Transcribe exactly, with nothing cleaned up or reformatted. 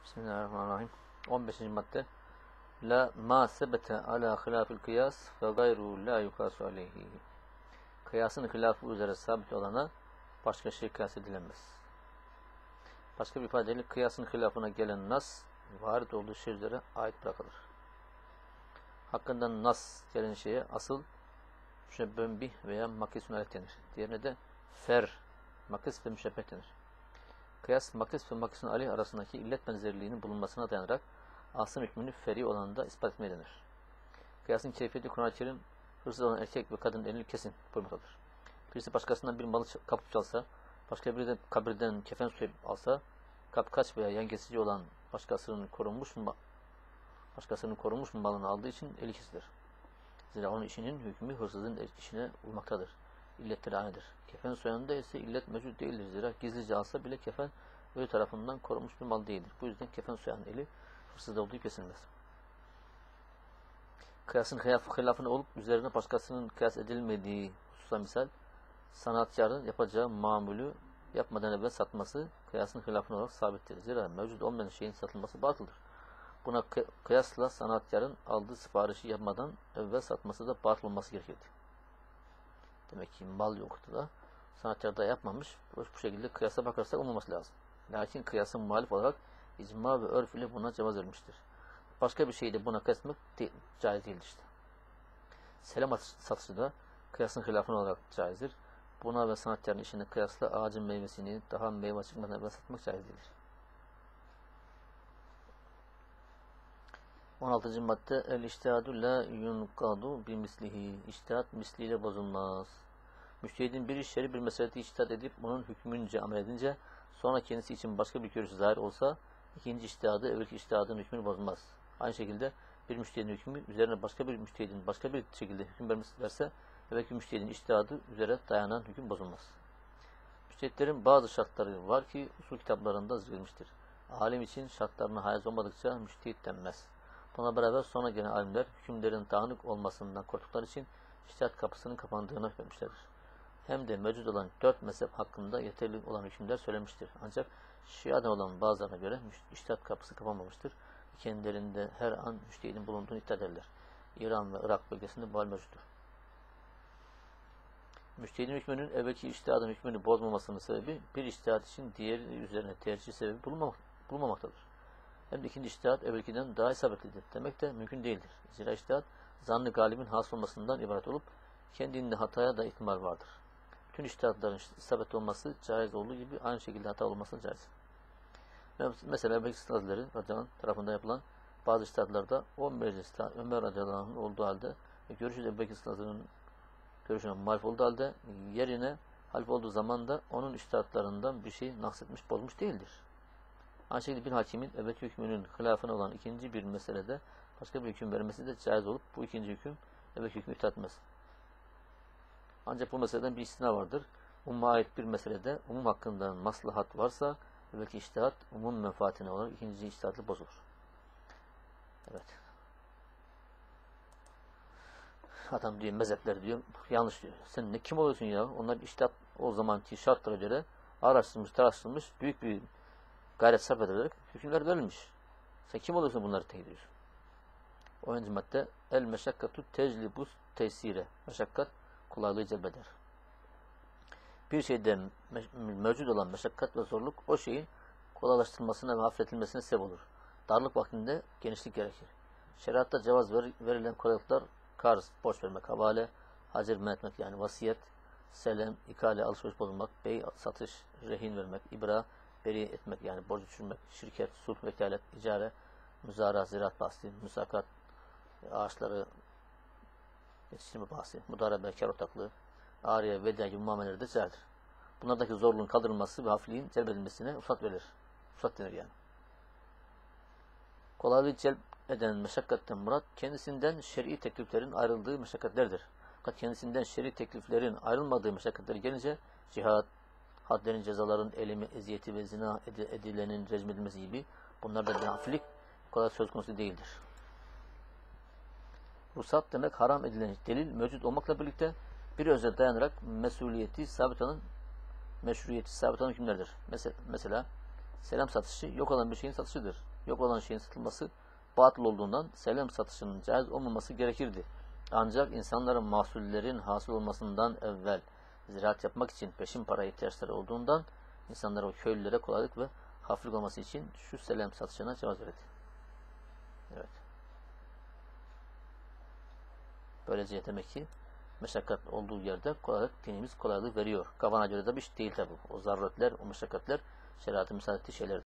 Bismillahirrahmanirrahim. on beşinci madde. La ma sebete ala hilafil kıyas ve gayru la yukasu aleyhi. Kıyasın hilafı üzere sabit olana başka şey kıyas edilemez. Başka bir ifadeyle kıyasın hilafına gelen nas varit olduğu şey üzere ait bırakılır. Hakkında nas gelen şeye asıl müşebbehün bih veya makisun aleyh denir. Diğerine de fer, makis ve müşebbeh denir. Kıyas, makis ve makisun aleyh arasındaki illet benzerliğinin bulunmasına dayanarak asıl hükmünü feri olanında ispat etmeye denir. Kıyasın keyfiyeti Kur'an-ı Kerim hırsız olan erkek ve kadın elini kesin buyurmaktadır. Birisi başkasından bir malı kapıp çalsa, başka biri de kabirden kefen suyu alsa, kapkaç veya yan kesici olan başkasının korunmuş mu, başkasının korunmuş mu malını aldığı için eli kesilir. Zira onun işinin hükmü hırsızın işine uymaktadır. İlletleri aynıdır. Kefen soyanında ise illet mevcut değildir. Zira gizlice alsa bile kefen ölü tarafından korunmuş bir mal değildir. Bu yüzden kefen soyanın eli hırsızda olduğu kesilmez. Kıyasın hilafını olup üzerine başkasının kıyas edilmediği hususa misal, sanatkarın yapacağı mamulü yapmadan evvel satması kıyasın hilafını olarak sabittir. Zira mevcut olmayan şeyin satılması batıldır. Buna kıyasla sanatkarın aldığı siparişi yapmadan evvel satması da batıl olması gerekirdi. Demek ki mal yoktu da sanatkar da yapmamış. Bu şekilde kıyasa bakarsak olmaması lazım. Lakin kıyasın muhalif olarak icma ve örf ile buna cevaz verilmiştir. Başka bir şeyi de buna kesmek de, caiz değildir işte. Selam satışı da kıyasın hilafını olarak caizdir. Buna ve sanatkarın işine kıyasla ağacın meyvesini daha meyve çıkmadan evvel satmak caiz değildir. on altıncı madde el-iştihadu la yunkadu bimislihi. İçtihat misliyle bozulmaz. Müştehidin bir işleri bir meselede içtihat edip bunun hükmünce amel edince sonra kendisi için başka bir görüş zahir olsa ikinci içtihadı evvelki içtihadın hükmünü bozmaz. Aynı şekilde bir müştehidin hükmü üzerine başka bir müştehidin başka bir şekilde hüküm verse evvelki müştehidin içtihadı üzere dayanan hüküm bozulmaz. Müştehitlerin bazı şartları var ki usul kitaplarında zikredilmiştir. Alim için şartlarına haiz olmadıkça müştehit denmez. Buna beraber sonra gelen alimler hükümlerin dağınık olmasından korktukları için içtihat kapısının kapandığını hükmetmişlerdir. Hem de mevcut olan dört mezhep hakkında yeterli olan hükümler söylemiştir. Ancak Şia'dan olan bazılarına göre içtihat kapısı kapanmamıştır. Kendilerinde her an müştehidin bulunduğunu iddia ederler. İran ve Irak bölgesinde bu hal mevcuttur. Müştehidin hükmünün evvelki içtihadın hükmünü bozmamasının sebebi bir içtihat için diğeri üzerine tercih sebebi bulunmamak, bulunmamaktadır. Hem de ikinci içtihat evvelkiden daha isabetlidir demek de mümkün değildir. Zira içtihat zannı galibin hasıl olmasından ibaret olup kendinde hataya da ihtimal vardır. Bütün içtihatların isabetli olması caiz olduğu gibi aynı şekilde hata olması da caiz. Mesela Ebu Bekir Hazretleri radıyallahu anh tarafından yapılan bazı içtihatlarda o mecliste Ömer radıyallahu anh'ın olduğu halde ve görüşü Ebu Bekir Hazretleri'nin görüşüne muhalif olduğu halde yerine halif olduğu zaman da onun içtihatlarından bir şey naksetmiş, bozmuş değildir. Aynı şekilde bir hakimin evvelki hükmünün hilafına olan ikinci bir meselede başka bir hüküm vermesi de caiz olup bu ikinci hüküm evvelki hükmü iptal etmez. Ancak bu meseleden bir istina vardır. Umuma ait bir meselede umum hakkında maslahat varsa evvelki içtihat umum menfaatine olarak ikinci içtihatla bozulur. Evet. Adam diyor mezhepler diyor yanlış diyor. Sen ne kim oluyorsun ya? Onlar içtihat o zamanki şartlara göre araştırılmış, tartışılmış büyük bir gayret sarf ederek hükümler verilmiş. Sen kim oluyorsun bunları tek ediyorsun? onuncu madde el meşakkatu teclibus tesire. Meşakkat kolaylığı celbeder. Bir şeyde me mevcut olan meşakkat ve zorluk o şeyin kolaylaştırılmasına ve hafifletilmesine sebep olur. Darlık vaktinde genişlik gerekir. Şeriatta cevaz ver verilen kolaylıklar karz, borç vermek, havale, hacer men etmek yani vasiyet, selem, ikale, alışveriş bozulmak, bey, satış, rehin vermek, ibra, beri etmek yani borcu düşürmek, şirket, sulh, vekalet, icare, müzara, ziraat bahsi, müsakat, ağaçları yetiştirme bahsi, mudarebe, kar ortaklığı, ariye, veda gibi muamelelerde caizdir. Bunlardaki zorluğun kaldırılması ve hafifliğin celbedilmesine usat verilir. Usat denir yani. Kolaylığı celp eden meşakkatten murat, kendisinden şer'i tekliflerin ayrıldığı meşakkatlerdir. Fakat kendisinden şer'i tekliflerin ayrılmadığı meşakkatleri gelince, cihat, hadlerin, cezaların, elimi, eziyeti ve zina edilenin rejmedilmesi gibi bunlarda bir hafiflik kolay söz konusu değildir. Ruhsat demek haram edilen delil mevcut olmakla birlikte bir özel dayanarak mesuliyeti sabit olan, meşruiyeti sabit olan hükümlerdir. Mesela, mesela selam satışı yok olan bir şeyin satışıdır. Yok olan şeyin satılması batıl olduğundan selam satışının caiz olmaması gerekirdi. Ancak insanların mahsullerin hasıl olmasından evvel ziraat yapmak için peşin para ihtiyaçları olduğundan insanlara, o köylülere kolaylık ve hafiflik olması için şu selam satışına cevaz verildi. Evet. Böylece demek ki meşakkat olduğu yerde kolaylık, dinimiz kolaylık veriyor. Kafana göre de bir şey değil tabi. O zaruretler, o meşakkatler şeriatın müsaade ettiği şeylerdir.